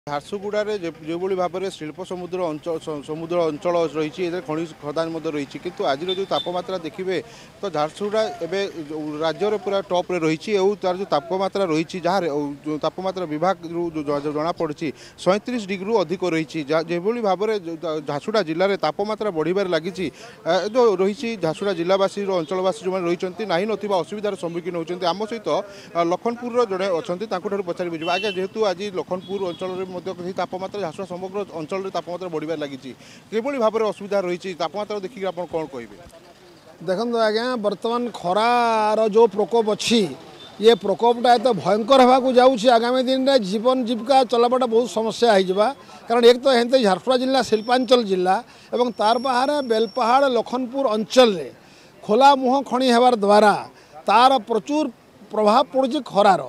झारसुगुड़े जो भाव में शिल्प समुद्र अंचल रही खनि खदान रही किंतु आज जो तापमात्रा देखिए तो झारसुगुड़ा एवं राज्य पूरा टॉप रही तार जो तापमात्रा रही जहाँ तापमात्रा विभाग जना पड़ी 37 डिग्री अधिक रही जो भाव में झारसुगुड़ा जिले में तापमात्रा बढ़िबार लगी जो रही झारसुगुड़ा जिलावासी अंचलवासी जो रही ना असुविधार सम्मुखीन होती आम सहित लखनपुर जड़े अच्छा पचारि बुझे आज्ञा जेहेतु आज लखनपुर अंचल तापमात्रा झारसुगुड़ा समग्र अंचल तापमात्रा बढ़िबार लगी किभली भाव में असुविधा रही तापमात्रा देखिए आप कौन कहे देखो आज्ञा बर्तमान खरार जो प्रकोप अच्छी ये प्रकोपटा एत भयंकर होगा जाऊँगी आगामी दिन में जीवन जीविका चलाटा बहुत समस्या हो कारण एक तो हेते झारसुगुड़ा जिला शिल्पांचल जिला एवं तार बाहर बेलपहाड़ लखनपुर अंचल खोला मुह खनि होवार द्वारा तार प्रचुर प्रभाव पड़ुछि खरार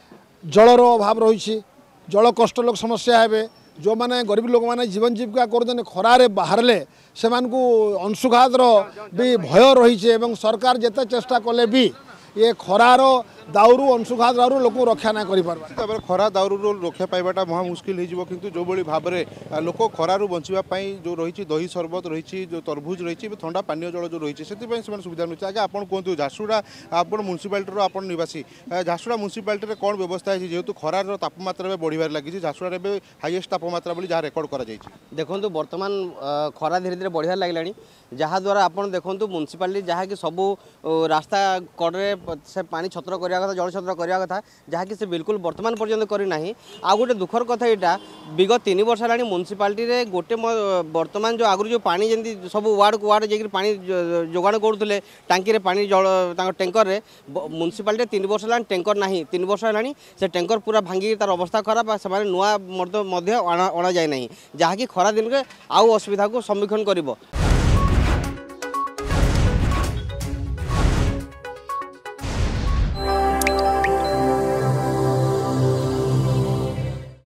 जलर अभाव रही जल कष्ट लोक समस्या है जो माने गरीब लोक माने जीवन जीविका कर खरारे बाहरले से अंशुघातर भी भय रही है सरकार जिते चेष्टा कले भी ये खरार दाउरू अंशुघात दाउरू लोक रक्षा ना कर खरा दाउरू रक्षा पाइबाटा महा मुस्किल हो किंतु जो बड़ी भाव में लोक खरारू बचापी जो रही दही सरबत रही जो तरबुज रही ठंडा पानीय जल जो रही से सुविधा मिलती आगे आप कहतु झारसुगुड़ा आप म्यूनिसिपालिटी आप निवासी झारसुगुड़ा म्यूनिसिपालिटी कौन व्यवस्था है जेहेतु खरार तापमात्रा बढ़िबार लगी झारसुगुड़ा हाईएस्ट तापमात्रा जहाँ रेकर्ड कर देखो बर्तमान खरा धीरे धीरे बढ़िया लगे जहाँद्वारा आप देखो म्यूनिसिपालिटी जहाँकि सबू रास्ता कड़े से पानी छत्र करने कथा जल छत्र करने कथा जहाँकि से बिल्कुल वर्तमान पर्यंत करना आ गोटे दुखर कथा यहाँ विगत 3 वर्ष है म्यूनिसिपालिटी गोटे वर्तमान जो आगु जो पानी जमी सब वार्ड को वार्ड जाकर पानी जोगाण करुले टांकी पानी जल टैंकर में म्यूनिसिपालिटी 3 वर्ष है टैंकर ना 3 वर्ष है से टैंकर पूरा भांगी तार अवस्था खराब से नुआ अणा जाए ना जहाँकि खरा दिन में आउ असुविधा को सम्मुखीन कर